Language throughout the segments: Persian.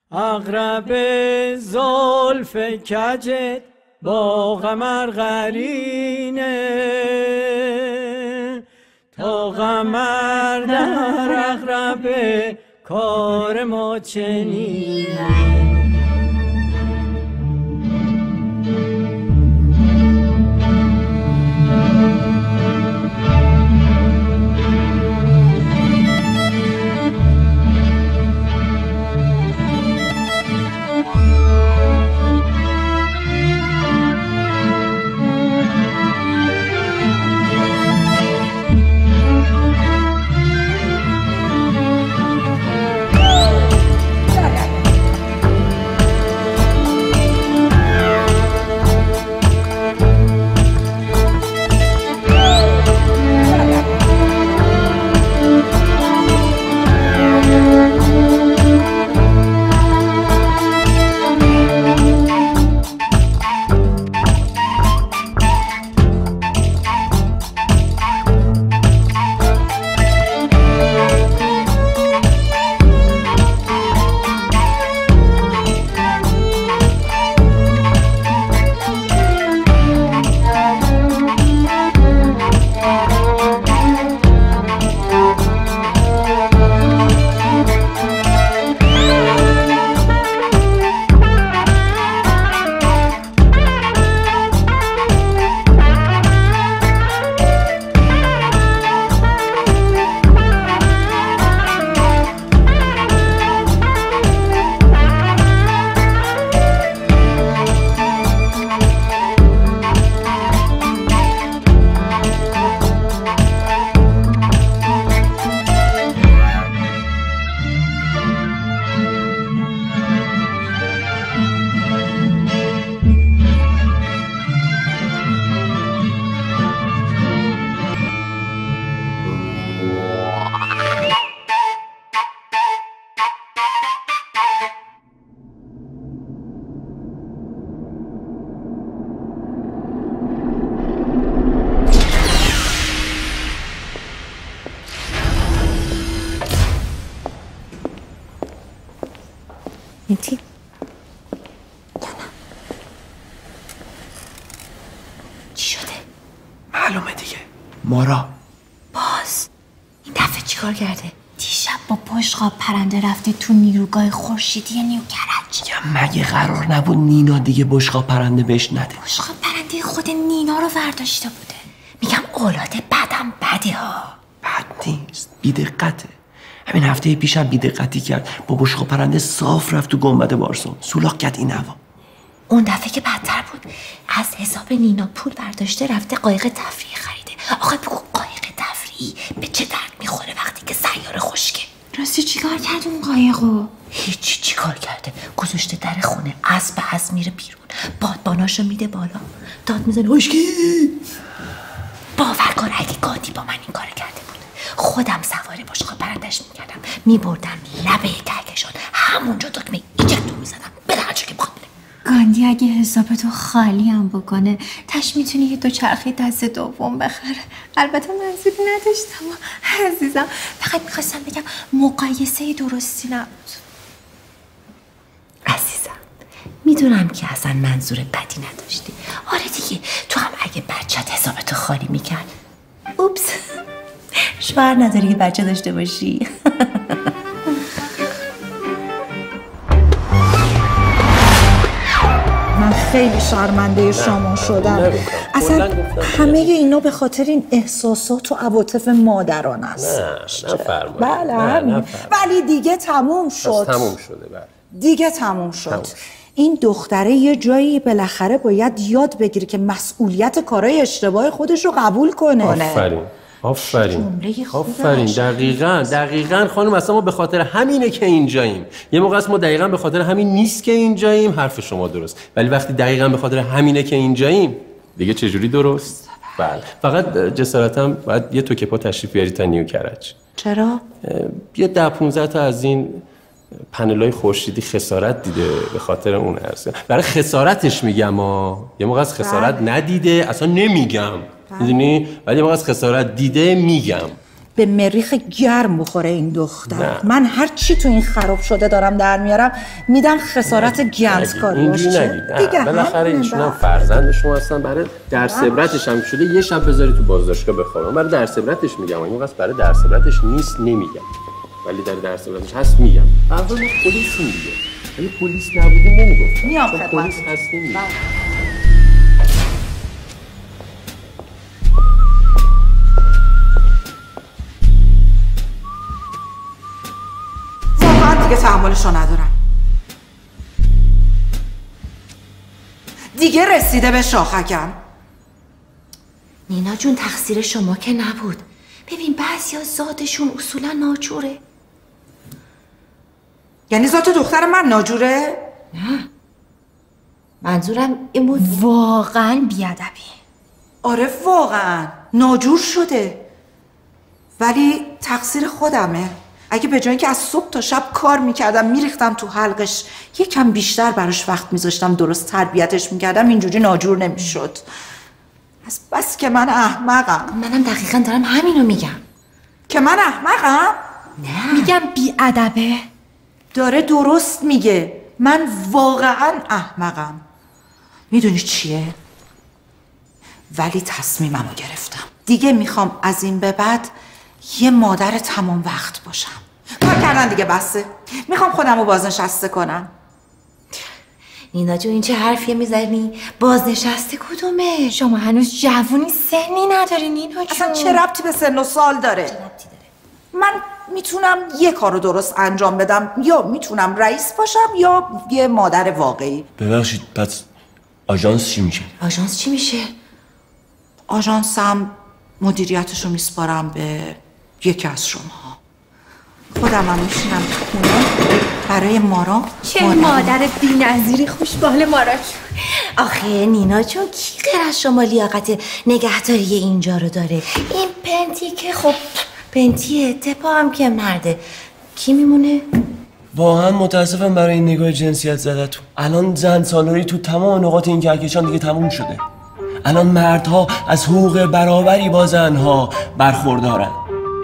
اغرب زلف کجت با قمر قرینه، تا قمر در اغرب کار ما چنینه. مهدی چی شده؟ معلومه دیگه. مارا باز این دفعه چیکار کرده؟ دیشب با بشقاب پرنده رفته تو نیروگاه خورشیدی نیوکرج. یا مگه قرار نبود نینا دیگه بشقاب پرنده بهش نده؟ بشقاب پرنده خود نینا رو ورداشته بوده. میگم اولاد بدم بده ها. بد نیست، بی‌دقته. همین هفته پیشم بی‌دقتی کرد، با بشقاب پرنده صاف رفت تو گنبد بارسون، سولاخ کرد این هوا. اون دفعه که بدتر بود، از حساب نینا پول برداشته رفته قایق تفریحی خریده. آخه بگو قایق تفریحی به چه درد میخوره وقتی که سیاره خشکه؟ راستی چیکار کرد اون قایقو؟ هیچی. چیکار کرده؟ گذاشته در خونه، از به از میره بیرون، بادباناشو میده بالا، داد میزنه هشکی. باور کن اگه گاندی با من این کار کرده بود، خودم سوار بشقاب پرندش میکردم، میبردم لبه کهکشان، همونجا دکمه ایجکتو میزدم، بره هر جا که بخواد. گاندی اگه حسابتو خالی هم بکنه، تش میتونی یه دوچرخه دست دوم بخره. البته منظوری نداشتم عزیزم، فقط میخواستم بگم مقایسه درستی نبود. عزیزم میدونم که اصلا منظور بدی نداشتی. آره دیگه، تو هم اگه بچت حسابتو خالی میکرد. اوپس، شوهر نداری که بچه داشته باشی. من خیلی شرمنده شما شدم. اصلا همه اینا به خاطر این احساسات و عواطف مادران است. نه فرمایید. بله ولی دیگه تموم شد. تموم شده. بله دیگه تموم شد. این دختره یه جایی بالاخره باید یاد بگیره که مسئولیت کارهای اشتباه خودش رو قبول کنه. آفرین. دقیقاً خانم، اصلا ما به خاطر همینه که اینجاییم. یه موقع است ما دقیقاً به خاطر همین نیست که اینجاییم، حرف شما درست. ولی وقتی دقیقاً به خاطر همینه که اینجاییم، دیگه چجوری درست؟ بله. فقط جسارتاً باید یه توکه پا تشریف بیاری تا نیوکرج. چرا؟ یه 10-15 تا از این پنلای خورشیدی خسارت دیده، به خاطر اون عرض. برای خسارتش میگم یه موقع از خسارت ندیده اصلا نمیگم، میدونی؟ ولی یه موقع از خسارت دیده میگم. به مریخ گرم بخوره این دختر. نه. من هر چی تو این خراب شده دارم در میارم میدم خسارت گنزکاری باشه دیگه. بالاخره ایشون هم فرزند شما هستن، برای درس عبرتش هم شده یه شب بذاری تو بازداشتگاه بخوابم. برای درس عبرتش میگم، این واسه برای درس عبرتش نیست نمیگم، ولی در درس عبرتش هست میگم. اول پلیس میگه، ولی پلیس نبودیم نمیگفتم. میام خدمت پلیس هست نمیگم. دیگه تحملش رو ندارم. دیگه رسیده به شاخکم. نینا جون تقصیر شما که نبود. ببین بعضیا ذاتشون اصولا ناجوره. یعنی ذات دختر من ناجوره؟ نه، منظورم این بود واقعا بیادبی. آره واقعا ناجور شده، ولی تقصیر خودمه. اگه به جای اینکه از صبح تا شب کار میکردم میریختم تو حلقش، یکم بیشتر براش وقت میذاشتم، درست تربیتش میکردم، اینجوری ناجور نمیشد. از بس که من احمقم. منم دقیقا دارم همینو میگم. که من احمقم؟ نه میگم بیادبه. داره درست میگه، من واقعا احمقم. میدونی چیه؟ ولی تصمیممو گرفتم. دیگه میخوام از این به بعد یه مادر تمام وقت باشم. کار کردن دیگه بسه. میخوام خودمو بازنشسته کنم. نینا جون این چه حرفیه میزنی؟ بازنشسته کدومه؟ شما هنوز جوونی، سنی نداری نینا جون. اصلا چه ربطی به سن و سال داره؟ من میتونم یه کارو درست انجام بدم، یا میتونم رئیس باشم یا یه مادر واقعی. ببخشید پس آژانس چی میشه؟ آژانس چی میشه؟ آژانسم مدیریتشو میسپارم به یکی از شما. خودم هم میشینم تو خونه برای مارا. چه مادر بی‌نظیری، خوشبال مارا جون. آخه نینا جون کی غیر از شما لیاقت نگهداری اینجا رو داره؟ این پنتی که خب پنتیه، تپا هم که مرده، کی میمونه؟ واقعا متاسفم برای این نگاه جنسیت زدتون. الان زن سالاری تو تمام نقاط این کهکشان دیگه تموم شده. الان مردها از حقوق برابری با زنها برخوردارن.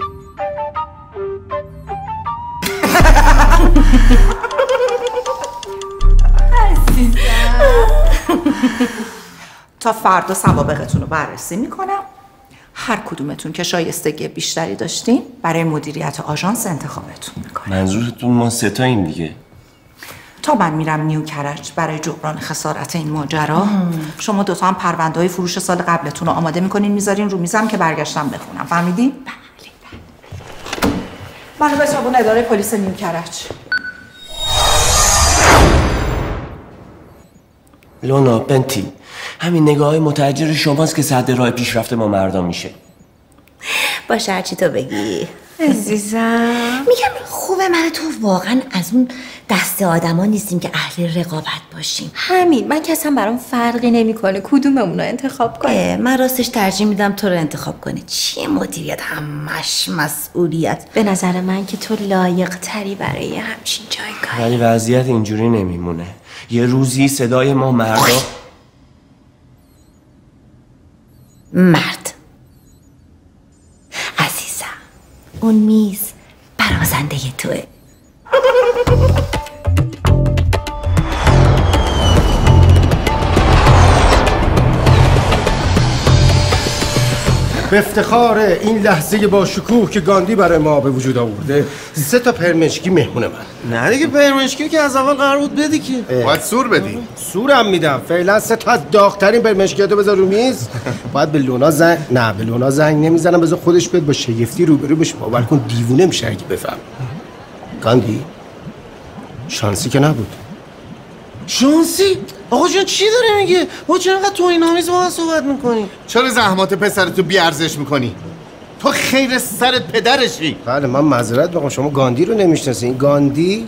تا فردا سوابقتون رو بررسی میکنم. هر کدومتون که شایستگی بیشتری داشتین برای مدیریت آژانس انتخابتون میکنم. منظورتون ما ستاییم دیگه؟ تا من میرم نیو کرج برای جبران خسارت این ماجرا، شما دوتا هم پرونده های فروش سال قبلتون رو آماده میکنین میذارین رو میزم که برگشتم بخونم. فهمیدین؟ بله. منو بچابون اداره پلیس نیو کرج. لونا بنتی، همین نگاه های متعجر شماست که سد راه پیشرفت ما مردم میشه. باشه هرچی تو بگی عزیزم. میگم خوبه من تو واقعا از اون دست آدما نیستیم که اهل رقابت باشیم. همین، من که اصلا برام فرقی نمیکنه کدوممون رو انتخاب کنی. من راستش ترجیح میدم تو رو انتخاب کنی. چیه مدیریت همش مسئولیت؟ به نظر من که تو لایق تری برای همچین جایگاهی. ولی وضعیت اینجوری نمیمونه. یه روزی صدای ما مرد عزیزم، اون میز برازنده توه. به افتخار این لحظه با شکوه که گاندی برای ما به وجود آورده، 3 تا پرمشکی مهمون من. نه دیگه پرمشکی که از اول قرار بود بدی که. باید سور بدی. سورم میدم. فعلا 3 تا از داغ‌ترین پرمشکیاتو بذار رو میز. باید به لونا به لونا زنگ نمیزنم، بذار خودش بیاد با شگفتی روبرو بشه. باور کن دیوونه میشه اگه بفهم. گاندی شانسی که نبود. شانسی؟ آقا جان چی داره میگه؟ با چرا انقدر توهین‌آمیز با من صحبت میکنی؟ چرا زحمات پسرتو بی‌ارزش میکنی؟ تو خیر سرت پدرشی. بله من معذرت میخوام، شما گاندی رو نمیشناسین. گاندی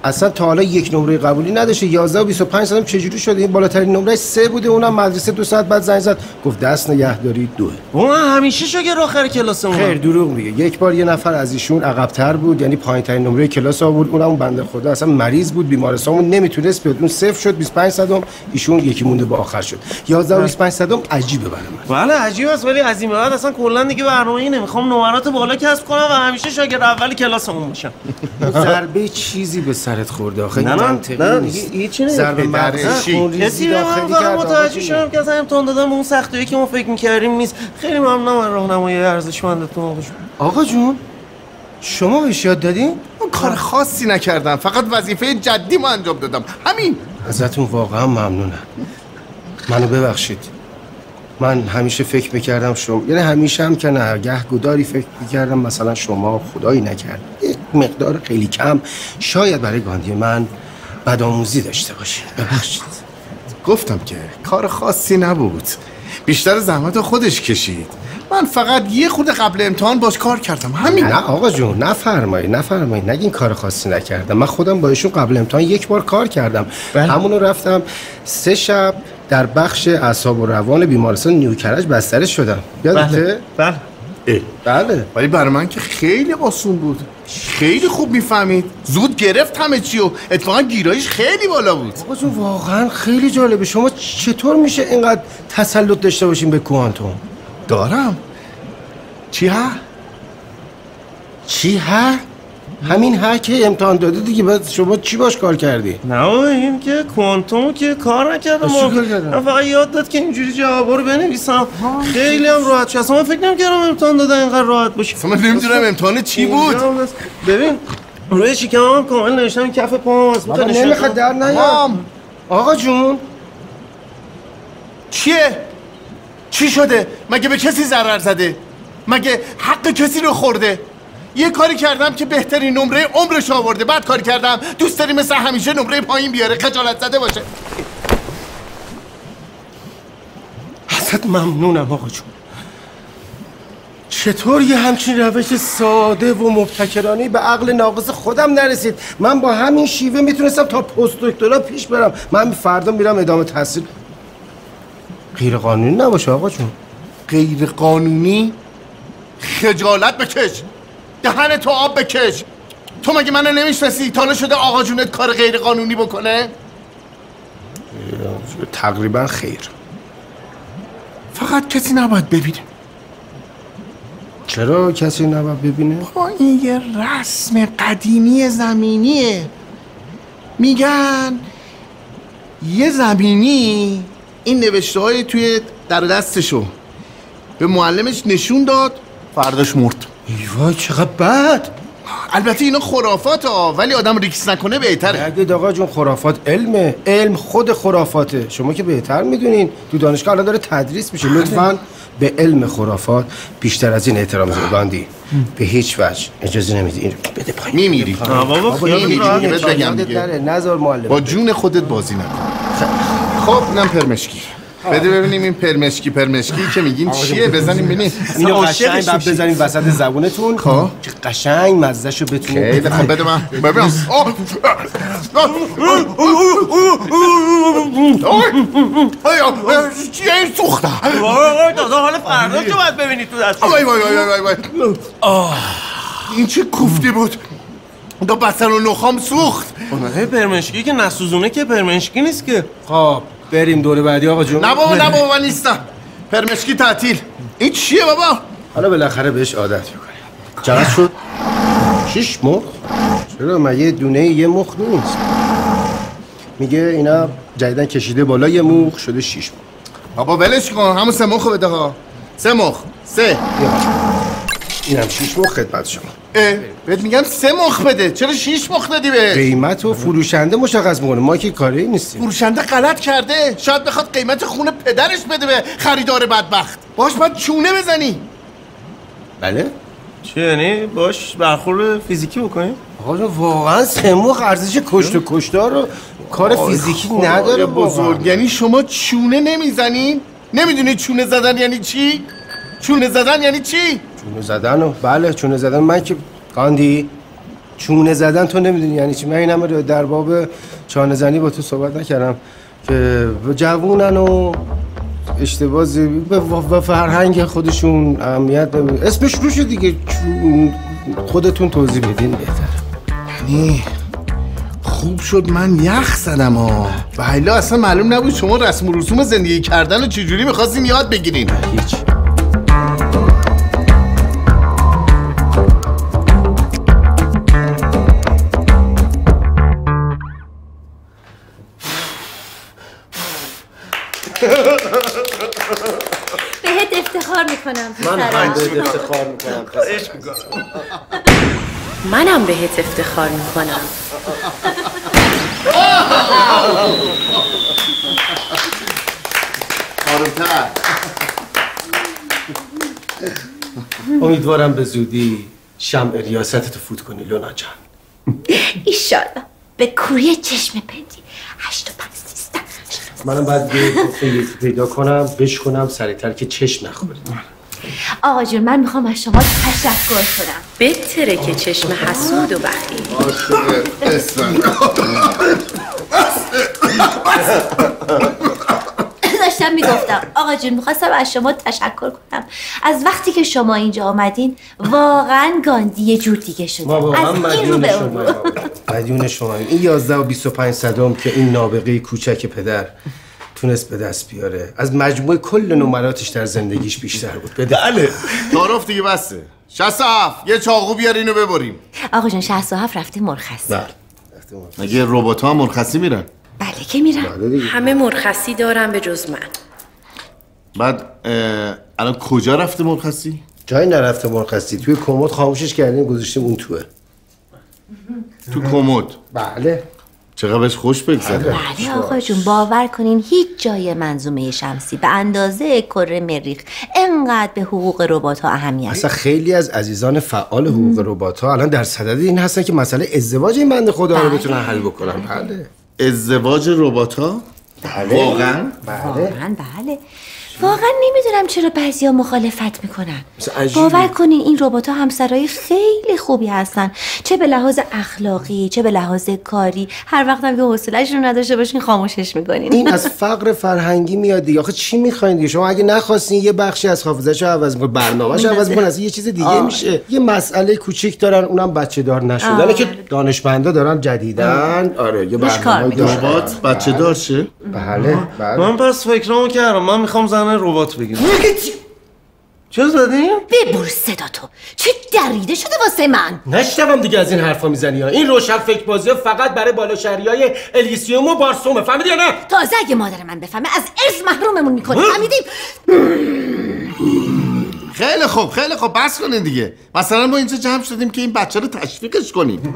اصلا تا حالا یک نمره قبولی نداشته. 11 و 25 سالم چجوری شده؟ این بالاترین نمره 3 بوده، اونم مدرسه 2 ساعت بعد زنگ زد گفت دست نگهداری 2. اون همیشه شاگرد آخر کلاس اون. خیر دروغ میگه. یک بار یه نفر از ایشون عقب‌تر بود، یعنی پایین‌ترین نمره کلاس آورد، اونم اون بنده خدا اصلا مریض بود، بیمارستان نمیتونست بیاد، اون صفر شد 25 صدم، ایشون یکی مونده با آخر شد. 11 و 25 صدم عجیبه برای من. بله عجیبه است، ولی از این بعد اصلا کلا دیگه برنامه‌ای نمیخوام نمرات بالا کسب کنم و همیشه شاگرد اول کلاسمون باشم. ضربه چیزی به سرت خورده آخه این منطقی نیست. هیچی ضربه مغزی کسی داخلی کرد. متوجه شدم که اصلا امتحان دادن به اون سختیه که ما فکر می‌کردیم نیست. خیلی ممنونم از راهنمایی ارزشمندتون آقا جون. آقا جون شما بهش یاد دادین؟ من کار خاصی نکردم، فقط وظیفه جدی ما انجام دادم، همین. ازتون واقعا ممنونم. منو ببخشید. من همیشه فکر میکردم شما، یعنی همیشه هم که نه، گهگداری فکر میکردم مثلا شما خدایی نکرد یک مقدار خیلی کم شاید برای گاندی من بدآموزی داشته باشه. ببخشید. گفتم که کار خاصی نبود، بیشتر زحمت خودش کشید. من فقط یه خورده قبل امتحان باش کار کردم، همین. نه آقا جون نفرمایید نگین کار خاصی نکردم. من خودم با ایشون قبل امتحان یک بار کار کردم. همونو رفتم 3 شب در بخش اعصاب و روان بیمارستان نیوکرج بستری شدم. یادته؟ بله. ولی برای من که خیلی آسون بود، خیلی خوب میفهمید، زود گرفت همه چی و اتفاقا گیرایش خیلی بالا بود. آقا جون واقعا خیلی جالبه. شما چطور میشه اینقدر تسلط داشته باشین به کوانتوم؟ دارم. چی ها؟ همین ها که امتحان داده دیگه. بعد شما چی باش کار کردی؟ نه این که کوانتوم که کار نکردم. من فقط یاد داد که اینجوری جوابا رو بنویسم. خیلی هم راحت شد. اصلا من فکر نمی‌کردم امتحان دادن اینقدر راحت باشه. من نمیدونم امتحان چی بود. ببین روی شکمم کامل نوشتم کف پام است. نمیخواد در نیاد. آقا جون چی شده؟ مگه به کسی ضرر زده؟ مگه حق کسی رو خورده؟ یه کاری کردم که بهترین نمره عمرش آورده، بعد کاری کردم دوست داری مثل همیشه نمره پایین بیاره، خجالت زده باشه. ازت ممنونم آقا جون. چطور یه همچین روش ساده و مبتکرانه‌ای به عقل ناقص خودم نرسید؟ من با همین شیوه میتونستم تا پست دکترا پیش برم. من فردا میرم ادامه تحصیل. غیر قانونی نباشه آقا جون. غیر قانونی؟ خجالت بکش، دهن تو آب بکش. تو مگه منو نمیشناسی؟ تا حالا شده آقا جونت کار غیر قانونی بکنه؟ تقریبا خیر. فقط کسی نباید ببینه. چرا کسی نباید ببینه؟ این یه رسم قدیمی زمینیه. میگن یه زمینی این نوشته های توی در دستشو به معلمش نشون داد، فرداش مرد. ایوای چقدر بد. البته اینا خرافات ها، ولی آدم ریکس نکنه بهتره. اگه آقا جون خرافات علمه، علم خود خرافاته. شما که بهتر میدونین، تو دانشگاه الان داره تدریس میشه. لطفاً به علم خرافات بیشتر از این احترام بذار. گاندی به هیچ وجه اجازه نمیدی این بده پایین. میمیری. بابا میمیری. بگم دیگه. نذار معلم با جون خودت بازی نکن. خب اینم پرمشکی. بده ببینیم این پرمشکی که میگین چیه؟ بزنیم ببینیم. اینو قشنگ بعد بزنیم وسط زبونتون که قشنگ مزهشو بتونید. خیلی خب بده من ببینم. چیه این سوخته؟ تازه حال فردا که باید ببینید تو دست. وای این چه کوفتی بود؟ دا بسن و نخام سوخت. پرمشکی که نسوزونه که پرمشکی نیست که. خب بریم دوره بعدی آقا جون. نه بابا من نیستم. پرمشکی تعطیل. این چیه بابا؟ حالا بالاخره بهش عادت میکنیم. چقدر شد؟ 6 مخ؟ چرا مگه دونه یه مخ نیست؟ میگه اینا جدیدن کشیده بالا یه مخ شده 6 مخ. بابا ولش کن، همون 3 مخ بده ها. 3 مخ. 3. اینم 6 مخ خدمت شما. بهت میگم 3 مخ بده، چرا 6 مخ دادی به؟ قیمت و فروشنده مشخص میکنه، ما که کاری نیستیم. فروشنده غلط کرده، شاید بخواد قیمت خون پدرش بده به خریدار بدبخت. باش باید چونه بزنی. بله؟ چه یعنی باش برخورد فیزیکی بکنیم؟ آقا واقعا 3 مخ ارزش کشت و کشتار رو کار فیزیکی نداره بزرگ. یعنی شما چونه نمیزنین؟ نمیدونی چونه زدن یعنی چی؟ چونه زدن یعنی چی؟ چونه زدن بله چونه زدن. من که گاندی چونه زدن تو نمیدونی یعنی چی. من اینم در باب چانه زنی با تو صحبت نکردم که جوونن و اشتباه و فرهنگ خودشون اهمیت اسمش روشه دیگه. خودتون توضیح بدین بهتره. یعنی خوب شد من یخ زدم ها. بله اصلا معلوم نبود شما رسم و رسوم زندگی کردن و چجوری میخواستین یاد بگیرین. هیچ. بهت افتخار میکنم. من بهت افتخار میکنم. منم بهت افتخار میکنم. آرومتر. امیدوارم به زودی شمع ریاستتو فوت کنی لونا جان. ایشالله به کوری چشم پندی 8 و 5 13. منم باید پیدا کنم بشکنم سریعتر که چشم نخوره. آقا جون من میخوام از شما تشکر کنم. بهتره که چشم حسود و بخیل. داشتم میگفتم آقا جون میخواستم از شما تشکر کنم. از وقتی که شما اینجا آمدین واقعا گاندی یه جور دیگه شده. از این رو به اون رو. مدیون شما. این 11 و 25 صدام که این نابغه کوچک پدر تونست به دست بیاره از مجموع کل نمراتش در زندگیش بیشتر بود. بله تعارف دیگه بسته. 67 یه چاقو بیار اینو ببریم. آقا جون 67 رفته مرخصی. بله مگه ربات‌ها مرخصی میرن؟ بله که میرن. همه مرخصی دارن به جز من. بعد الان کجا رفته مرخصی؟ جایی نرفته مرخصی. توی کمد خاموشش کردیم گذاشتیم اون توه. تو کمد؟ بله. چقدر بهش خوش بگذره. بله آقا جون باور کنین هیچ جای منظومه شمسی به اندازه کره مریخ انقدر به حقوق ربات‌ها اهمیت. اصلا خیلی از عزیزان فعال حقوق ربات‌ها الان در صدد این هستن که مسئله ازدواج این بنده خدا رو بتونن حل بکنن. بله. ازدواج ربات‌ها؟ بله. واقعا؟ بله. واقعا نمیدونم چرا بعضیا مخالفت میکنن. باور کنین این ربات‌ها همسرای خیلی خوبی هستن، چه به لحاظ اخلاقی چه به لحاظ کاری. هر وقت هم که حوصله‌اش رو نداشته باشین خاموشش میکنین. این از فقر فرهنگی میاد دیگه. آخه چی میخواین دیگه؟ شما اگه نخواستین یه بخشی از حافظه‌شو عوض میکنه، برنامه‌شو عوض میکنه، اصلا یه چیز دیگه میشه. یه مسئله کوچیک دارن اونم بچه دار نشدنه که دانشمندا دارن جدیدن. آره یه برنامه‌ای ربات بچه دار شه. بله. من پس فکرامو کردم. من میخوام زن ربات بگیرم. چه زدی؟ ببر صدا تو. چه دریده شده واسه من. نشتم دیگه از این حرفا میزنی ها. این روشن فکر بازی‌ها فقط برای بالا شهریای الیسیوم و بارسومه. فهمیدی یا نه؟ تازه اگه مادر من بفهمه از ارث محروممون میکنه. فهمیدیم؟ خیلی خوب بس کنین دیگه. مثلا ما اینجا جمع شدیم که این بچه رو تشویقش کنیم.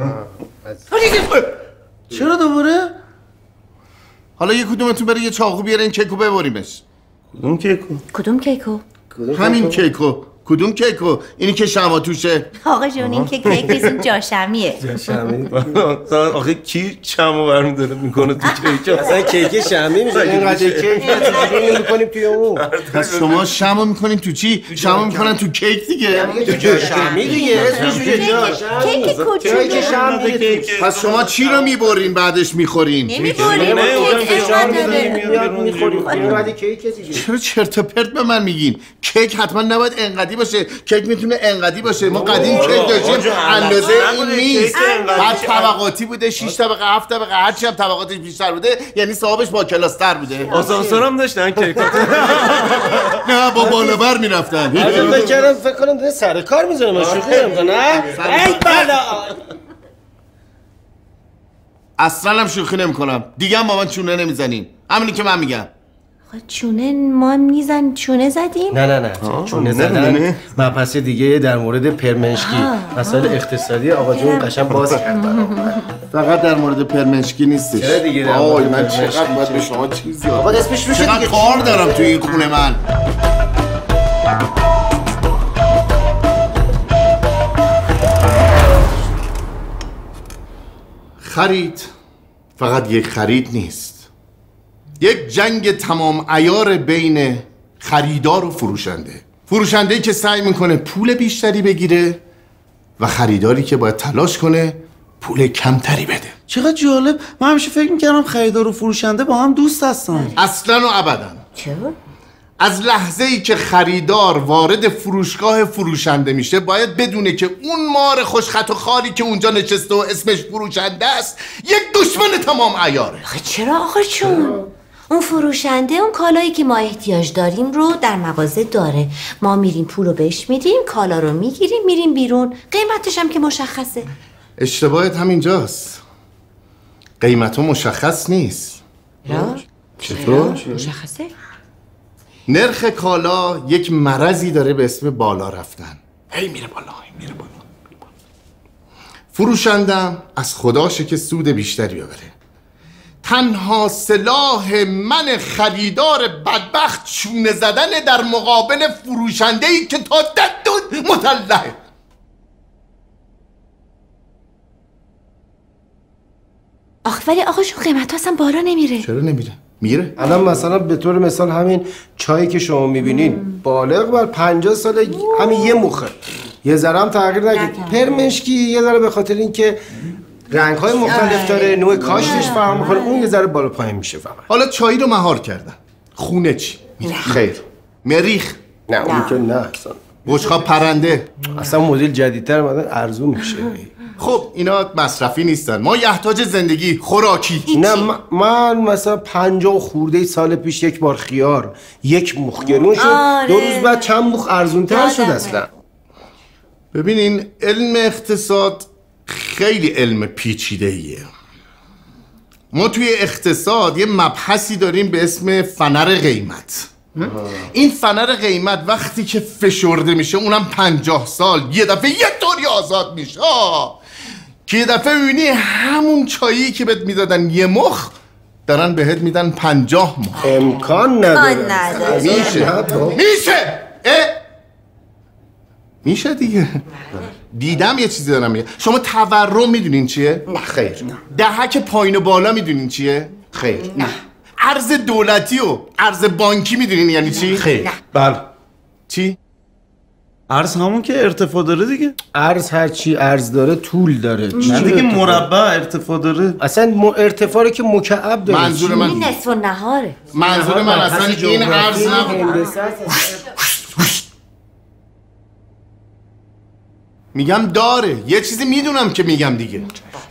چرا دوباره؟ حالا یه کدومتون بره یه چاقو بیاره این کیکو ببریمش. کدوم کیکو؟ همین کیکو. کدوم کیکو؟ اینی که شما توشه. آقا جون این که کیک نیست این جاشمیه. جاشمی؟ آخه کی شمو برمی داره میکنه تو کیک؟ اصلا کیک شمی میشه. اینقدر کیک چجوری میکنیم توی اون؟ پس شما شمو میکنین تو چی؟ شمو میکنن تو کیک دیگه. تو جاشمی دیگه. اسمش جاشمی. کیک کوچولو. پس شما چی رو میبرین بعدش میخورین؟ نمیبریم. میخوریم. اینقدر کیک دیگه. چرا چرت و پرت به من میگین؟ کیک حتما نباید انقدی باشه. کیک میتونه انقدی باشه. ما قدیم کیک داشتیم اندازه این نیست. بعد طبقاتی بوده 6 طبقه 7 طبقه هرچی هم طبقاتش بیشتر بوده یعنی صاحبش با کلاستر بوده. آسانسور هم داشتن کیک. نه با بالابر میرفتن. فکر کنم داره سر کار میذاره. ما شوخی نمی‌کنه. ای بالا. اصلا هم شوخی نمی‌کنم. دیگه هم با من چونه نمیزنین. همینی که من میگم. چونه ما میزن چونه زدیم؟ نه چونه زدن مبحث دیگه در مورد پرمنشکی. مسائل اقتصادی آقا جون قشنگ باز کرد. فقط در مورد پرمنشکی نیستش. چرا دیگه؟ آی من چقدر باید به شما چیزی آقا اسمش روشه دیگه. کار دارم توی این خونه من. خرید فقط یک خرید نیست، یک جنگ تمام عیار بین خریدار و فروشنده‌ای که سعی میکنه پول بیشتری بگیره و خریداری که باید تلاش کنه پول کمتری بده. چقدر جالب. من همیشه فکر میکردم خریدار و فروشنده با هم دوست هستن. اصلا و ابدا. چرا؟ از لحظه ای که خریدار وارد فروشگاه فروشنده میشه باید بدونه که اون مار خوشخط و خاری که اونجا نشسته و اسمش فروشنده است یک دشمن تمام عیاره. چرا آقا چون؟ اون فروشنده اون کالایی که ما احتیاج داریم رو در مغازه داره. ما میریم پول رو بهش میدیم، کالا رو میگیریم، میریم بیرون. قیمتش هم که مشخصه. اشتباهت همینجاست. قیمتو مشخص نیست. چطور؟ مشخصه؟ نرخ کالا یک مرضی داره به اسم بالا رفتن. هی میره بالا، هی میره بالا. فروشندم از خداشه که سود بیشتری ببره. تنها سلاح من خریدار بدبخت چونه زدن در مقابل فروشنده‌ای که تا دندون مطلعه. ولی آقاشون قیمت اصلا بالا نمیره. چرا نمیره؟ میره. الان مثلا به طور مثال همین چایی که شما میبینین بالغ بر 50 ساله همین یه مخه، یه ذره هم تغییر نکرد. پرمشکی یه ذره به خاطر اینکه رنگ‌های مختلف داره، نوع کاشتش فرق می‌کنه، اون یه ذره بالا پایین میشه فقط. حالا چایی رو مهار کردن، خونه چی؟ خیر. مریخ؟ نه اون که نه اصلا. بشقاب پرنده؟ اصلا مدل جدیدتر اومدن ارزون میشه. خب اینا مصرفی نیستن، ما یحتاج زندگی خوراکی. نه من مثلا 50 خورده سال پیش یک بار خیار یک مخ گرون شد، 2 روز بعد چند مخ ارزونتر شد اصلا. ببینین علم اقتصاد خیلی علم پیچیده‌ایه. ما توی اقتصاد یه مبحثی داریم به اسم فنر قیمت. این فنر قیمت وقتی که فشرده میشه، اونم 50 سال، یه دفعه یه طوری آزاد میشه که یه دفعه میبینی همون چایی که بهت میدادن یه مخ دارن بهت میدن 50 مخ. امکان نداره. میشه دیگه. دیدم یه چیزی دارم میگه. شما تورم میدونین چیه؟ نه خیر. دهک پایین و بالا میدونین چیه؟ خیر. نه. ارز دولتی و ارز بانکی میدونین یعنی چی؟ خیر. نه. بله. چی؟ ارز همون که ارتفاع داره دیگه. ارز هر چی ارز داره طول داره. نه دیگه مربع ارتفاع داره. اصلا ارتفاع رو که مکعب داره. منظور من این نصف و نهاره. منظور من اصلا این ارز نبود. میگم داره. یه چیزی میدونم که میگم دیگه.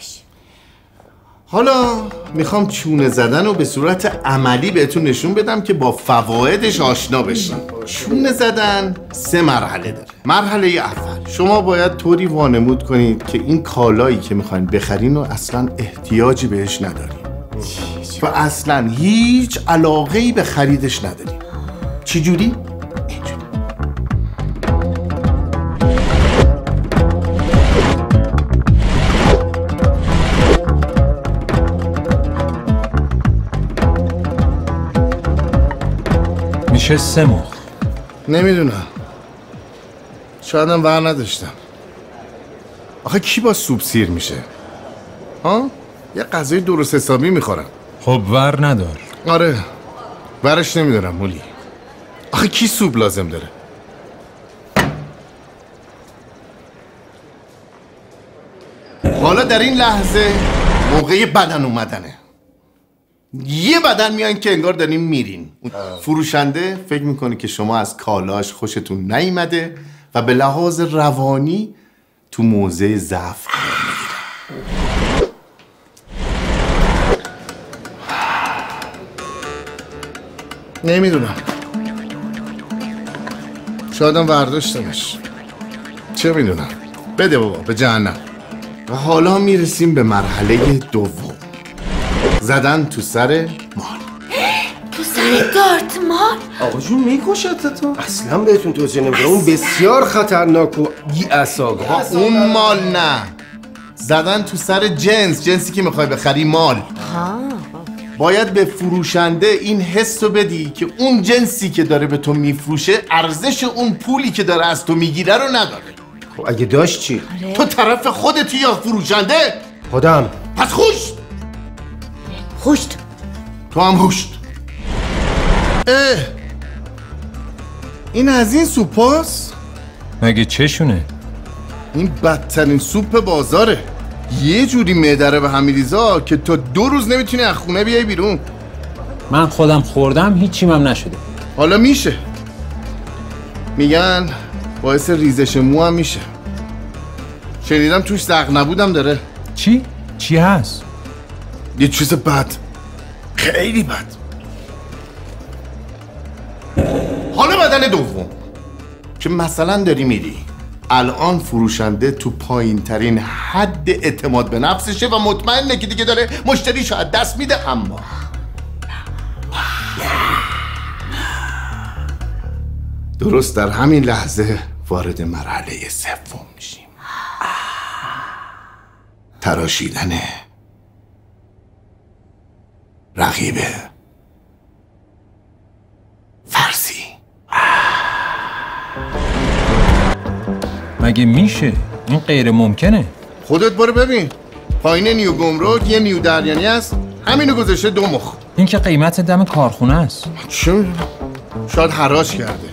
حالا میخوام چونه زدن رو به صورت عملی بهتون نشون بدم که با فوایدش آشنا بشین. چونه زدن 3 مرحله داره. مرحله اول شما باید طوری وانمود کنید که این کالایی که میخواین بخرین و اصلا احتیاجی بهش ندارین و اصلا هیچ علاقه‌ای به خریدش ندارین. چی جوری؟ میشه 3 مخ. نمیدونم. شایدم ور نداشتم. آخه کی با سوپ سیر میشه؟ ها؟ یه غذای درست حسابی میخورم. خب ور ندار. آره. ورش نمیدارم مولی. آخه کی سوپ لازم داره؟ حالا در این لحظه موقع بدن اومدنه. یه بدن میان که انگار داریم میرین. فروشنده فکر میکنه که شما از کالاش خوشتون نیامده و به لحاظ روانی تو موضع ضعف قرار میگیره. نمیدونم. شایدم ورداشتمش. چه میدونم. بده بابا به جهنم. و حالا میرسیم به مرحله دوم. زدن تو سر مال. تو سر دارت مال؟ آقا جون میکشت تو. اصلا بهتون توصیه نمیکنم. اون بسیار خطرناک و بی‌عصابه. اون مال نه. زدن تو سر جنسی که میخوای بخری مال. باید به فروشنده این حس رو بدی که اون جنسی که داره به تو میفروشه ارزش اون پولی که داره از تو میگیره رو نداره. خب اگه داشت چی؟ تو طرف خودتی یا فروشنده؟ خودم. پس خوشت. خوشت. تو هم خوشت. این از این سوپاست؟ مگه چشونه؟ این بدترین سوپ بازاره. یه جوری معدره به هم میریزا که تا 2 روز نمیتونی از خونه بیای بیرون. من خودم خوردم هیچیم هم نشده. حالا میشه. میگن باعث ریزش مو هم میشه. شنیدم توش زغ نبودم داره. چی؟ چی هست؟ یه چیز بد، خیلی بد. حالا بدن دوم که مثلا داری میری الان فروشنده تو پایین ترین حد اعتماد به نفسشه و مطمئنه که دیگه داره مشتری شاید دست میده، اما درست در همین لحظه وارد مرحله سوم میشیم. تراشیدن رقیب فرضی. مگه میشه؟ این غیر ممکنه. خودت برو ببین پایین نیو گمرک یه نیو دریانی هست، همینو گذاشته 2 مخ. این که قیمت دم کارخونه است. چه میدونم، شاید حراج کرده.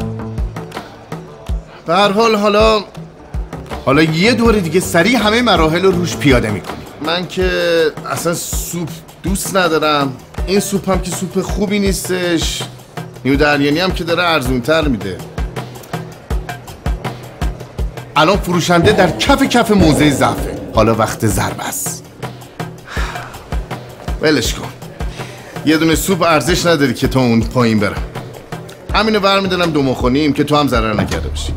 به هر حال حالا یه دور دیگه سریع همه مراحل رو روش پیاده میکنی. من که اصلا سوپ دوست ندارم، این سوپ هم که سوپ خوبی نیستش، نیو دریانی هم که داره ارزونتر میده. الان فروشنده در کف موضع ضعفه، حالا وقت ضربه است. ولش کن، یه دونه سوپ ارزش نداری که تا اون پایین برم. همینو برمیدارم 2 مخ و نیم که تو هم ضرر نکرده باشی.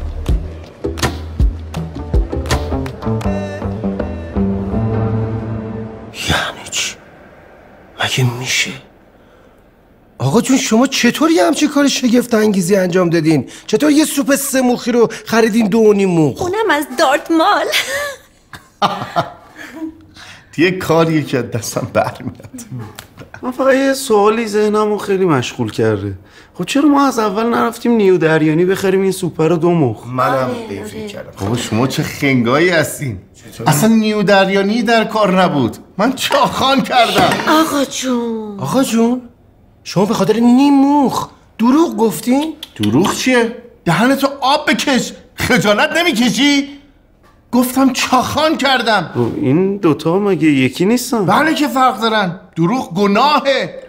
یعنی چی؟ مگه میشه؟ آقا جون شما چطور یه همچین کار شگفت انگیزی انجام دادین؟ چطور یه سوپ 3 مخی رو خریدین 2.5 مخ؟ اونم از دارت مال. یه کاریه که دستم برمیاد. من فقط یه سوالی ذهنمو خیلی مشغول کرده. خب چرا ما از اول نرفتیم نیو دریانی بخریم این سوپ رو 2 مخ؟ منم به این فکر کردم. بابا شما چه خنگایی هستین؟ اصلا نیو دریانی در کار نبود، من چاخان کردم. آقا جون شما به خاطر نیم مخ دروغ گفتین؟ دروغ چیه؟ دهنتو آب بکش، خجالت نمیکشی؟ گفتم چاخان کردم. این دوتا مگه یکی نیستن؟ بله که فرق دارن، دروغ گناهه.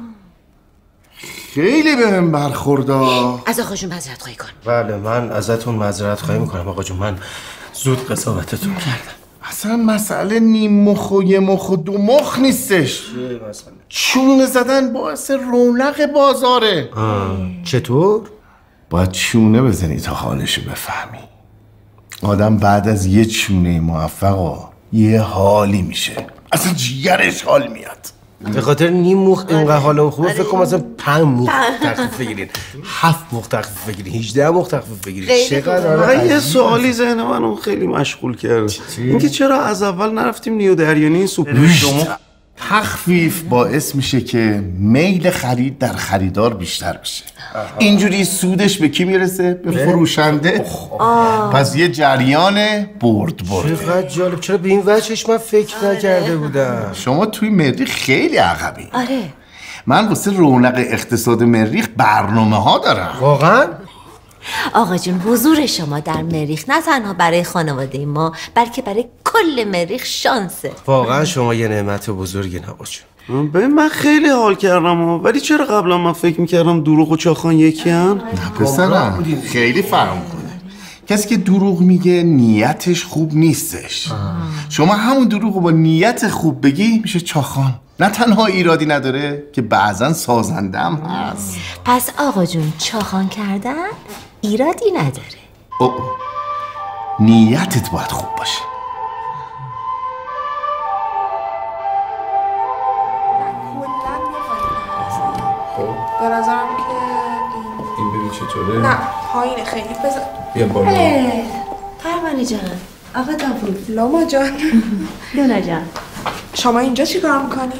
خیلی بهم برخوردا. از آقا جون معذرت خواهی کن. بله من ازتون معذرت خواهی میکنم آقا جون، من زود قضاوتتون کردم. اصلا مسئله نیم مخ و 1 مخ و 2 مخ نیستش. چونه زدن باعث رونق بازاره. چطور؟ باید چونه بزنی تا حالشو بفهمی. آدم بعد از یه چونه موفق یه حالی میشه، اصلا جیگرش حال میاد. به خاطر نیم مخ اینقدر حالم خوبه، فکر کنم مثلا 5 مخ تخفیف بگیرین، 7 مخ تخفیف بگیرین، 18 مخ تخفیف بگیرین. چقدر یه سوالی ذهن منو خیلی مشغول کرده. اینکه چرا از اول نرفتیم نیو دریانی این سوپ 2 مخ؟ تخفیف باعث میشه که میل خرید در خریدار بیشتر بشه. اینجوری سودش به کی میرسه؟ به فروشنده. پس یه جریان برد. چقدر جالب، چرا به این وجهش من فکر نکرده بودم. شما توی مریخ خیلی عقبی. آره من واسه رونق اقتصاد مریخ برنامه ها دارم. واقعا؟ آقا جون حضور شما در مریخ نه تنها برای خانواده ما بلکه برای کل مریخ شانسه. واقعا شما یه نعمت بزرگی آقا جون. به من خیلی حال کردم ولی چرا قبلا من فکر میکردم دروغ و چاخان یکی هن؟ نه پسرم خیلی فرق کنه. کسی که دروغ میگه نیتش خوب نیستش. شما همون دروغ رو با نیت خوب بگی میشه چاخان. نه تنها ایرادی نداره که بعضا سازنده هم هست. پس آقا جون چاخان کردن ایرادی نداره. نیتت باید خوب باشه. به نظرم که این ببین چطوره؟ نه پایینه خیلی بذار. بیا بالا. پروانه جان، آقا داوود، لاما جان، لونا جان، شما اینجا چی کار میکنی؟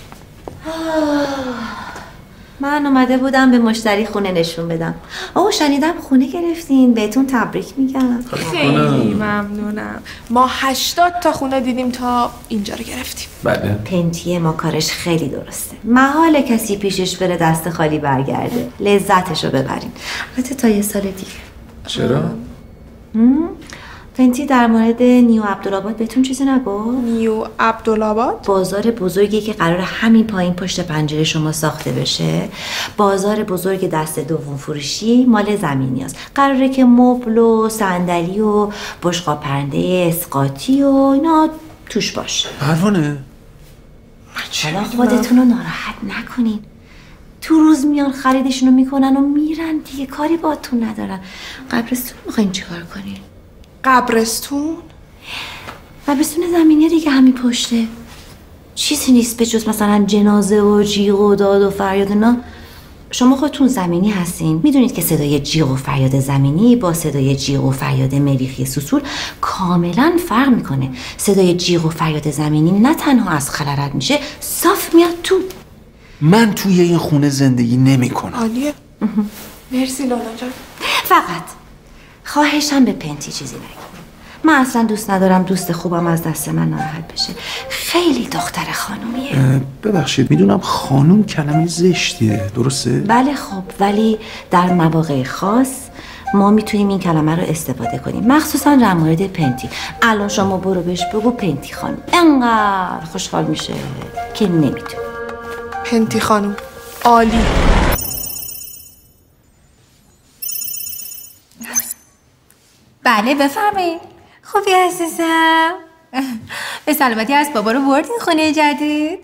من اومده بودم به مشتری خونه نشون بدم. شنیدم خونه گرفتین، بهتون تبریک میگم. خیلی ممنونم. ما 80 تا خونه دیدیم تا اینجا رو گرفتیم. بله. پنتیه ما کارش خیلی درسته. محال کسی پیشش بره دست خالی برگرده. لذتشو ببرین. البته تا یه سال دیگه. چرا؟ پنتی در مورد نیو عبدالآباد بهتون چیزی نگفت؟ نیو عبدالآباد؟ بازار بزرگی که قرار همین پایین پشت پنجره شما ساخته بشه. بازار بزرگ دست دوم فروشی مال زمینیاست. قراره که مبل و صندلی و بشقاب پرنده اسقاطی و اینا توش باشه. پروانه حالا خودتون رو ناراحت نکنین. تو روز میان خریدشونو میکنن و میرن دیگه، کاری باهاتون ندارن. قبرستون میخواین چیکار کنین؟ قبرستون زمینی دیگه همین پشته. چیزی نیست به جز مثلا جنازه و جیغ و داد و فریاد اینا. شما خودتون زمینی هستین، میدونید که صدای جیغ و فریاد زمینی با صدای جیغ و فریاد مریخی سوسول کاملا فرق میکنه. صدای جیغ و فریاد زمینی نه تنها از خلا رد میشه، صاف میاد تو. من توی این خونه زندگی نمی کنم. عالیه. مرسی لانا جان. فقط خواهشم به پنتی چیزی نگی. من اصلا دوست ندارم دوست خوبم از دست من ناراحت بشه. خیلی دختر خانومیه. ببخشید، میدونم خانوم کلمه زشتیه، درسته؟ بله خب، ولی در مواقع خاص ما میتونیم این کلمه رو استفاده کنیم، مخصوصا در مورد پنتی. الان شما برو بهش بگو پنتی خانوم، انقدر خوشحال میشه که نمیتونه. پنتی خانوم عالی. بله بفرمایید. خوبی عزیزم؟ به سلامتی از بابا رو بردین خونه جدید؟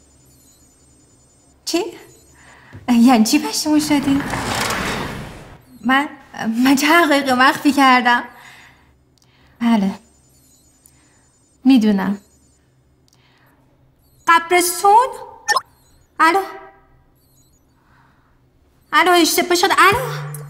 چی؟ یعنی چی پشیمون شدی؟ من چه حقایق مخفی کردم؟ بله میدونم. قبرستون؟ الو اشتباه شد. الو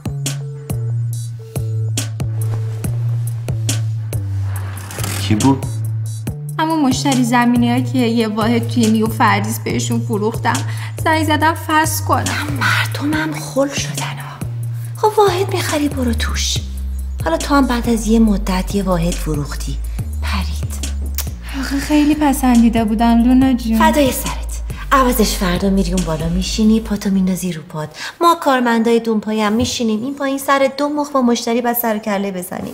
کی بود؟ همون مشتری زمینی ها که یه واحد توی نیو فردیس بهشون فروختم. زنگ زدم فصل کنم. مردمم خل شدن ها. خب واحد میخری برو توش. حالا تو هم بعد از یه مدت یه واحد فروختی پرید. آخه خیلی پسندیده بودن لونا جون. فدای سرت. عوضش فردا میری اون بالا میشینی، پاتو میندازی رو پات. ما کارمندای دون پایی هم میشینیم این پایین سر دو مخ با مشتری بعد سر کله بزنیم.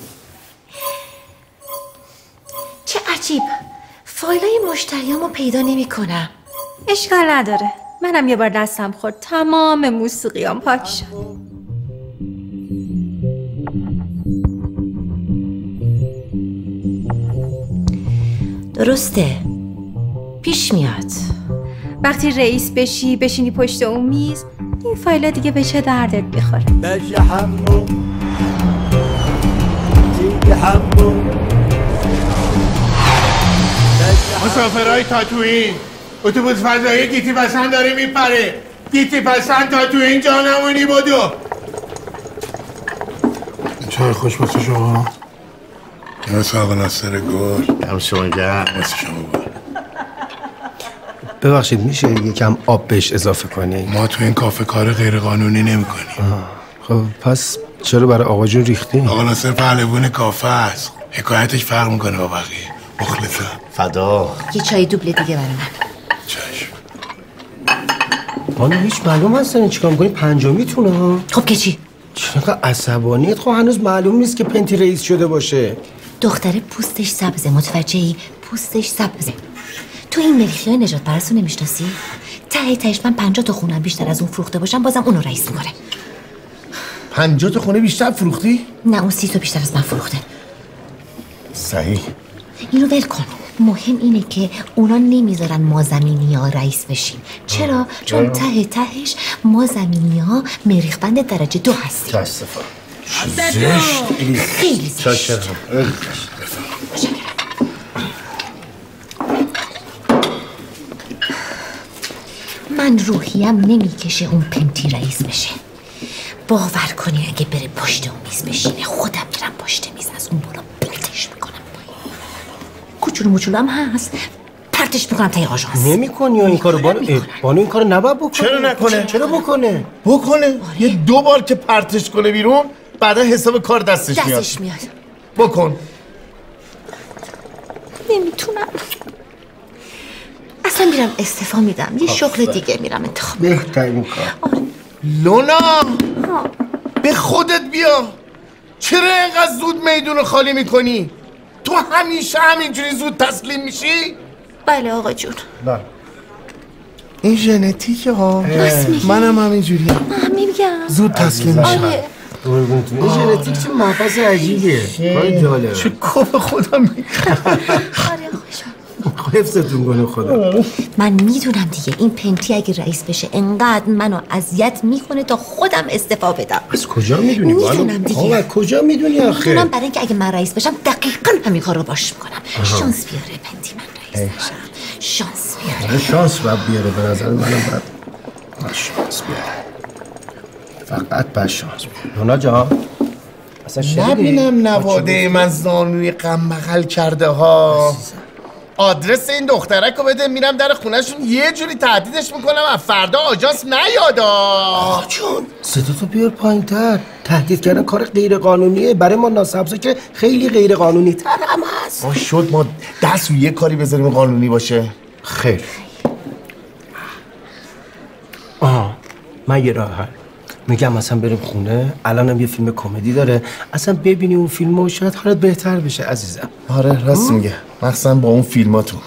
چه عجیب، فایلای مشتریامو پیدا نمی‌کنم. اشکال نداره، منم یه بار دستم خورد تمام موسیقیام پاک شد. درسته، پیش میاد وقتی رئیس بشی بشینی پشت اون میز، این فایلا دیگه به چه دردت میخوره؟ مسافرهای تاتوئین، اتوبوس فضایی گیتی پسند داره میپره. گیتی پسند تاتوئین جا نمونی بدو. چای خوش باشه شما. مثل آقا ناصر گل. دم شما گرم. مثل شما گل. ببخشید میشه یکم آب بهش اضافه کنی؟ ما تو این کافه کار غیر قانونی نمی کنیم. خب پس چرا برای آقا جون ریختی؟ آقا ناصر پهلوان کافه است. حکایتش فرق میکنه با بقیه. مخلصم. فدا. یه چای دوبله دیگه برای من. چشم. حالا هیچ معلوم هستن چیکار میکنی؟ پنجمیتونه ها. خب که چی؟ چقدر عصبانیت؟ خب هنوز معلوم نیست که پنتی رئیس شده باشه. دختره پوستش سبزه، متوجهی؟ پوستش سبزه. تو این ملیخیای نجات پرستو نمیشناسی؟ ته تهش من 50 تا خونم بیشتر از اون فروخته باشم بازم اونو رئیس میکنه. 50 تا خونه بیشتر فروختی؟ نه اون 30 تا بیشتر از من فروخته. صحیح. اینو ول کن. مهم اینه که اونا نمیذارن ما زمینی ها رئیس بشیم. چرا؟ چون ته تهش ما زمینی ها مریخبند درجه 2 هستیم. متاسفم. خیلی زشت. من روحیم نمیکشه اون پنتی رئیس بشه. باور کنی اگه بره پشت اون میز بشینه خودم میرم پشت میز از اون بالا پرتش میکنم. کوچولو موچولو هم هست پرتش میکنم تا آژانس. نمی‌کنی این کارو بانو این کارو نباید بکنه. چرا نکنه؟ چرا بکنه؟ یه 2 بار که پرتش کنه بیرون بعدا حساب کار دستش میاد. بکن. نمیتونم. اصلا میرم استعفا میدم. یه شغل دیگه میرم انتخاب. بهترین کار. لونا به خودت بیا. چرا اینقدر زود میدون رو خالی میکنی؟ تو همیشه همینجوری زود تسلیم میشی؟ بله آقا جون. نه این ژنتیکه ها. راست میگی؟ منم همینجوریم. میگم زود تسلیم میشم. این ژنتیک چه مفصل عجیبیه. خیلی جالبه. چه کف خودم میگم. حفظتون کنه خدا. من میدونم دیگه این پنتی اگه رئیس بشه انقدر منو اذیت میکنه تا خودم استعفا بدم. از کجا میدونی؟ میدونم دیگه. آقا کجا میدونی آخه؟ میدونم برای اینکه اگه من رئیس بشم دقیقاً همین کارو باش میکنم. شانس بیاره پنتی من رئیس بشم. شانس بیاره. شانس باید بیاره به نظر منم باید شانس بیاره. فقط باید شانس بیاره. نونا جان اصلا نبینم نواده من زانوی غم بغل کرده ها. آدرس این دخترک رو بده میرم در خونهشون یه جوری تهدیدش میکنم از فردا آژانس نیادا. آقا جون صداتو بیار پایین‌تر. تهدید کردن کار غیر قانونیه. برای ما ناسبزا که خیلی غیر قانونی تر هم هست. شد ما دست روی یه کاری بذاریم قانونی باشه. خیر. من یه راه حل میگم مثلا بریم خونه. الانم یه فیلم کمدی داره اصلا ببینی اون فیلمو شاید حالت بهتر بشه عزیزم. آره راست میگه مخصوصا با اون فیلماتون.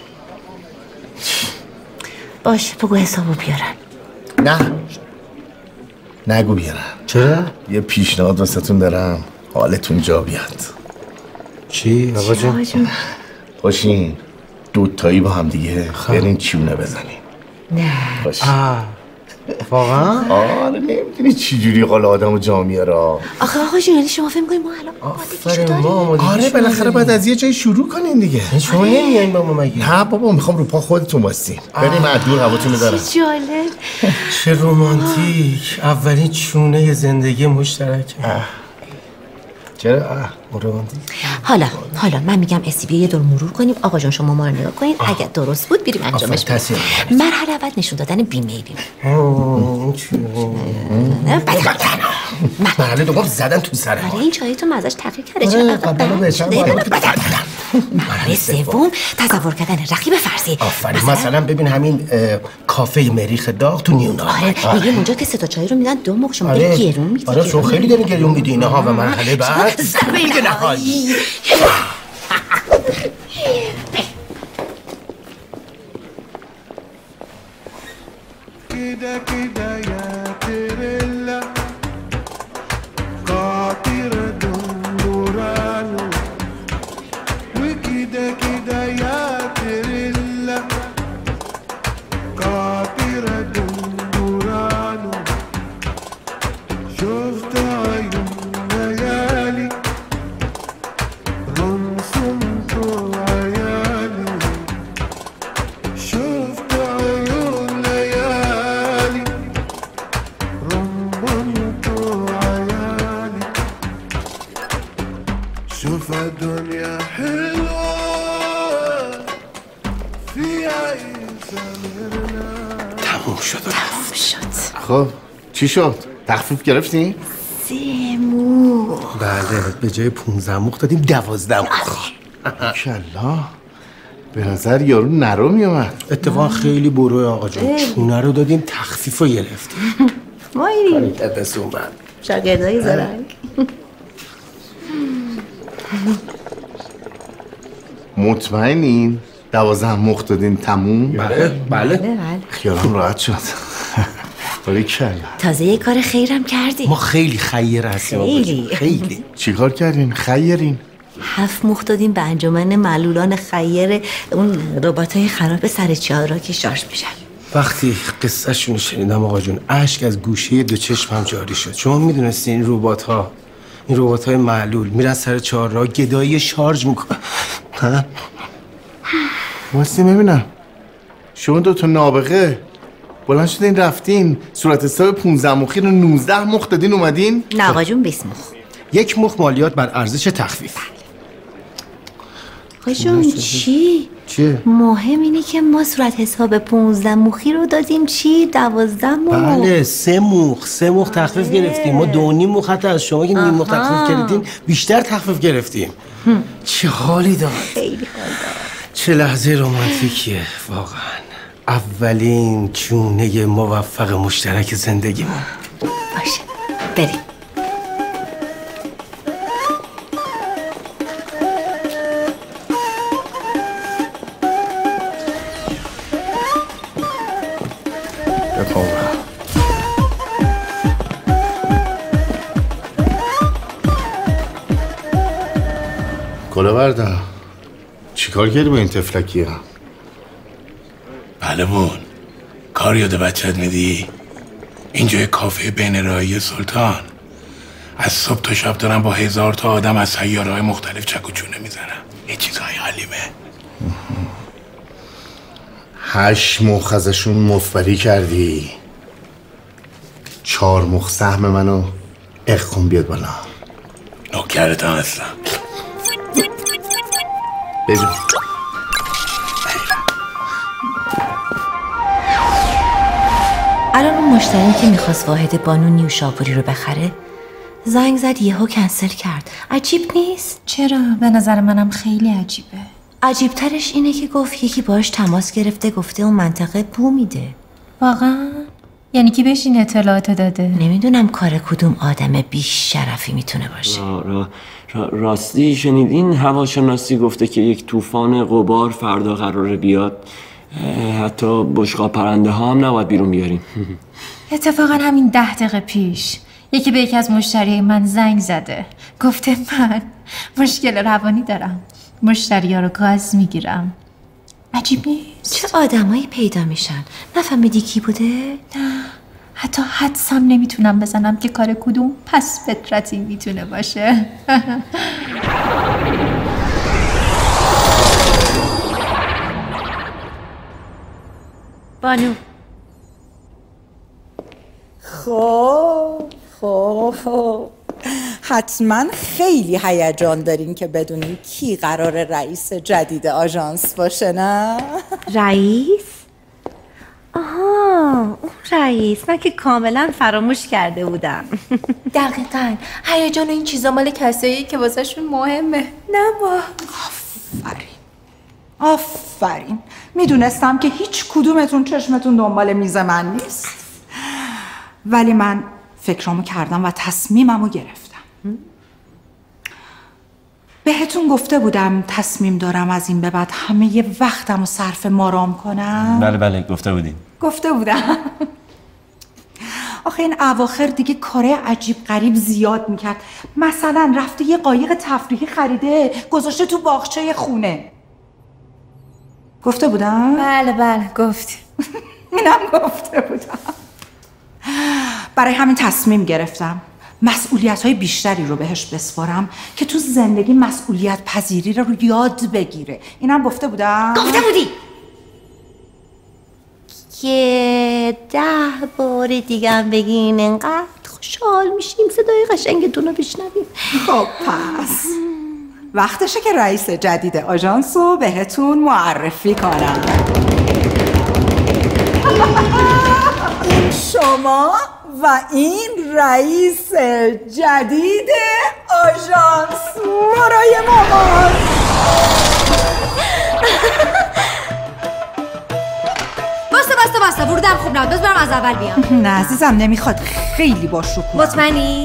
باشه بگو حسابو بیارن. نه نگو بیارن. چرا؟ یه پیشنهاد واسهتون دارم حالتون جا بیاد. چی آقا جون؟ باشین دوتایی با هم دیگه برین چونه بزنین. نه باشین. واقعا؟ آره نمیدونی چی جوری حال آدمو جا میاره. آخه آقا جون یعنی شما فکر می‌کنید ما الان آمادگیشو داریم؟ آره بالاخره باید از یه جای شروع کنین دیگه. شما نمیاین با ما مگه؟ نه بابا میخوام رو پا خودتون واسین. بریم از دور هواتون دارم. چه جالب. چه رومانتیک. اولین چونه زندگی مشترک. چرا؟ رومانتیک. حالا من میگم اسیبی یه دور مرور کنیم. آقا جان شما ما رو نگاه کنین. اگه درست بود بریم انجامش بدیم. مرحله اول نشون دادن بیمه. مرحله دوم زدن تو سر. آره این چایی تو مزاج تغییر کرده. چرا مرحله سوم تصور کردن رقیب فرضی. آفرین. مثلا ببین همین کافه مریخ داغ تو نیونار. آره میگیم اونجا که 3 تا چای رو میدن 2 موقع شما گرون میدی. آره شما خیلی دارین گرون میدی اینها. و مرحله بعد ضربه نهایی. خب چی شد؟ تخفیف گرفتین؟ 3 موخ. بله به جای 15 موخ دادیم 12 موخ. ماشاءالله به نظر یارو نرو میومد. اتفاقا خیلی بروه آقا جون. چونه رو دادیم تخفیف رو گرفتیم. مایری دست اومد شاگردای زرنگ. مطمئنین 12 موخ دادین تموم؟ بله. خیالم راحت شد. باریکلا. تازه یه کار خیرم کردی. ما خیلی خیر هستیم. خیلی. چیکار کردین؟ خیرین؟ 7 موخ دادیم به انجمن معلولان خیر اون رباتای خراب سر چهارراه که شارژ میشن. وقتی قصه شون شنیدم آقا جون اشک از گوشه 2 چشمم جاری شد. شما میدونستین این ربات های معلول میرن سر چهارراه گدایی شارژ میکنن. واسه ببینم شما 2 تا نابغه بلند شدین رفتین صورت حساب 15 موخی رو 19 موخ دادین اومدین؟ نه آقا جون 20 موخ. 1 موخ مالیات بر ارزش تخفیف. آقا جون چی؟ مهم اینه که ما صورت حساب 15 موخی رو دادیم چی؟ 12 موخ. بله 3 موخ تخفیف گرفتیم. ما 2.5 موخ حتی از شما که 1.5 موخ تخفیف گرفتیم بیشتر تخفیف گرفتیم. چه حالی داد. خیلی حال داد. چه لحظه رومانتیکیه واقعا. اولین چونه موفق مشترک زندگیمون. باشه بریم. کلاوردا چیکار کردی با این تفلکی ها؟ بله بون کار یاد بچت میدی؟ اینجا یه کافه بین راهی سلطان. از صبح تا شب دارم با 1000 تا آدم از سیاره‌های مختلف چک و چونه میزنم. یه چیزهای علیمه. 8 مخ ازشون مفبری کردی. 4 مخ سهم منو اخکن بیاد بالا. نوکرتم هستم. بجو. الان اون مشتری که میخواست واحد بانو نیوشابوری رو بخره زنگ زد یهو کنسل کرد. عجیب نیست؟ چرا؟ به نظر منم خیلی عجیبه. عجیبترش اینه که گفت یکی باهاش تماس گرفته گفته اون منطقه بو میده. واقعا؟ یعنی کی بهش این اطلاعات داده؟ نمیدونم کار کدوم آدم بیش شرفی میتونه باشه. راستی شنیدین هواشناسی گفته که یک طوفان غبار فردا قراره بیاد. حتی بشقاب پرنده ها هم نباید بیرون بیاریم. اتفاقا همین 10 دقیقه پیش یکی به یکی از مشتری من زنگ زده گفته من مشکل روانی دارم، مشتری ها رو گاز میگیرم. عجیب نیست؟ چه آدمایی پیدا میشن؟ نفهمیدی کی بوده؟ نه حتی حدسم نمیتونم بزنم که کار کدوم پس فطرتی میتونه باشه. بانو خب حتما خیلی هیجان دارین که بدونین کی قرار رئیس جدید آژانس باشه، نه؟ رئیس؟ آها اون رئیس، من که کاملا فراموش کرده بودم. دقیقاً هیجان این چیزا مال کسایی که واسهشون مهمه، نه ما. آفرین میدونستم که هیچ کدومتون چشمتون دنبال میز من نیست، ولی من فکرامو کردم و تصمیممو گرفتم. بهتون گفته بودم تصمیم دارم از این به بعد همه ی وقتمو صرف مارام کنم. بله گفته بودم. آخه این اواخر دیگه کاره عجیب غریب زیاد میکرد. مثلا رفته یه قایق تفریحی خریده گذاشته تو باغچه خونه. گفته بودم؟ بله گفتی. اینم گفته بودم. برای همین تصمیم گرفتم مسئولیت‌های بیشتری رو بهش بسپارم که تو زندگی مسئولیت پذیری رو یاد بگیره. اینم گفته بودم؟ گفته بودی که 10 بار دیگه هم بگین انقدر خوشحال میشیم صدای قشنگتون رو بشنویم. خب پس وقتشه که رئیس جدید آژانس رو بهتون معرفی کنم. شما و این رئیس جدید آژانس برای مامان. باسته ورودم خوب نبود، بس برم از اول بیام. نه عزیزم نمیخواد، خیلی با شکوه. مطمئنی؟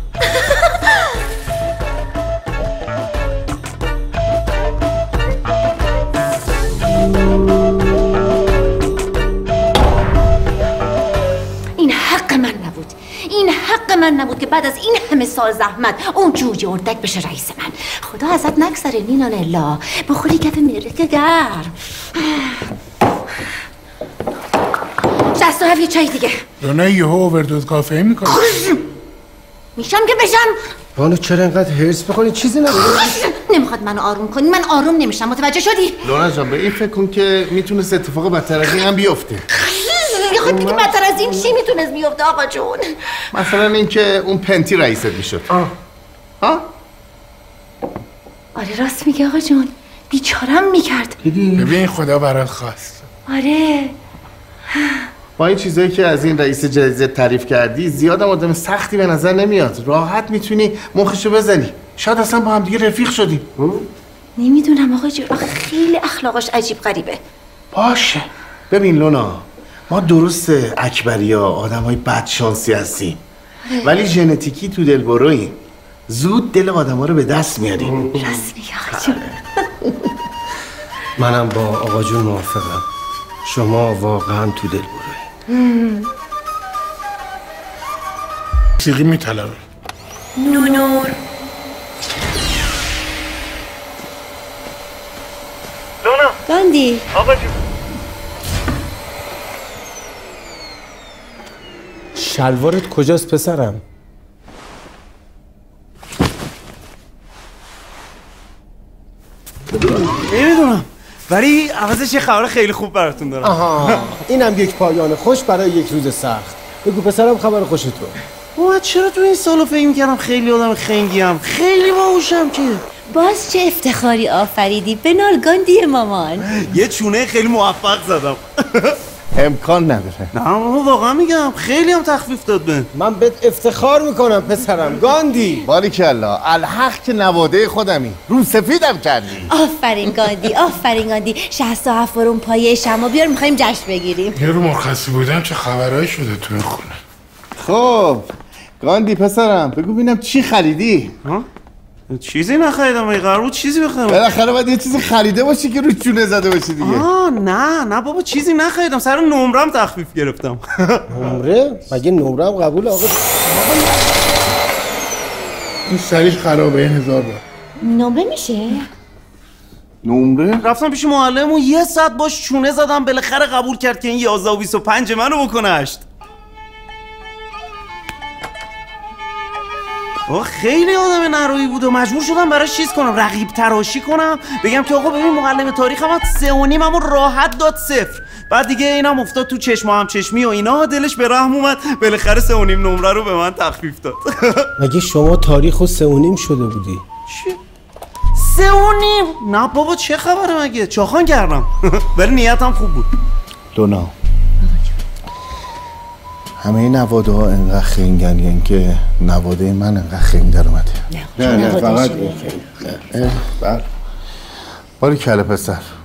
این حق من نبود که بعد از این همه سال زحمت اون جوجه اردک بشه رئیس من. خدا ازت نگذره نینا نلا، بخوری کف مرکه گرم. 67 یه چای دیگه. دونه یهو اووردوز کافئین میکنه. میشم که بشم. بانو چرا اینقدر هرس میکنی؟ چیزی نداره. نمیخواد منو آروم کنی، من آروم نمیشم. متوجه شدی؟ لونا جان به این فکر کن که میتونست اتفاق بدتر از این هم بیفته. خب دیگه بدتر از این چی میتونست بیفته آقا جون؟ مثلا اینکه اون پنتی رئیست میشد. آره راست میگه آقا جون، بیچارم میکرد. ببین خدا برات خواست. آره با این چیزایی که از این رئیس جدید تعریف کردی زیادم آدم سختی به نظر نمیاد. راحت میتونی مخشو بزنی. شاید اصلا با هم دیگه رفیق شدیم. نمیدونم آقا جون، آخه خیلی اخلاقش عجیب غریبه. باشه ببین لونا، ما درسته اکبریا آدمای بدشانسی هستیم، ولی ژنتیکی تو دلبروییم. زود دل آدما رو به دست میاریم. راست میگه آقا جون. منم با آقا جون موافقم. شما واقعا تو دلبرویی. موسیقی میطلبه. نونور گاندی آقا جون شلوارت کجاست پسرم؟ نمیدونم ولی عوضش یه خبر خیلی خوب براتون دارم. آها اینم یک پایان خوش برای یک روز سخت. بگو پسرم خبر خوش تو. من چرا تو این سالو فکر می‌کردم خیلی آدم خنگیم، خیلی باهوشم که. باز چه افتخاری آفریدی به نالگاندی مامان. یه چونه خیلی موفق زدم. امکان نداره. نه واقعا میگم خیلی هم تخفیف داد به من بهت افتخار میکنم پسرم گاندی. باریکلا الحق که نواده خودمی رو سفیدم کردی. آفرین گاندی آفرین گاندی 67 فرون پایه شما بیار میخوایم جشن بگیریم. یه رو مرخصی بودم چه خبرهایی شده تو این خونه؟ خب گاندی پسرم بگو ببینم چی خریدی؟ چیزی نخریدم ای قرار بود چیزی بخرم. بالاخره باید یه چیزی خریده باشی که روش چونه زده باشی دیگه. نه بابا چیزی نخریدم سر نمرم تخفیف گرفتم. نمره؟ مگه نمرم قبول آقا؟ این سریش خرابه 1000 بار. نمره میشه؟ نمره؟ رفتم پیش معلم و 1 ساعت باش چونه زدم بالاخره قبول کرد که این 11 و 25 منو بکنه 8. خیلی آدم نرویی بود و مجبور شدم براش چیز کنم رقیب تراشی کنم بگم که آقا ببین معلم تاریخ هم 3.5 راحت داد 0. بعد دیگه اینم افتاد تو چشم هم چشمی و اینا دلش به رحم اومد بالاخره 3.5 نمره رو به من تخفیف داد. مگه شما تاریخو 3.5 شده بودی؟ چی؟ 3.5؟ نه بابا چه خبره مگه چاخان کردم. ولی نیتم خوب بود. لونا همه نواده ها انقدر خنگن که نواده من انقدر خنگ در اومده. نه فقط باری کله پسر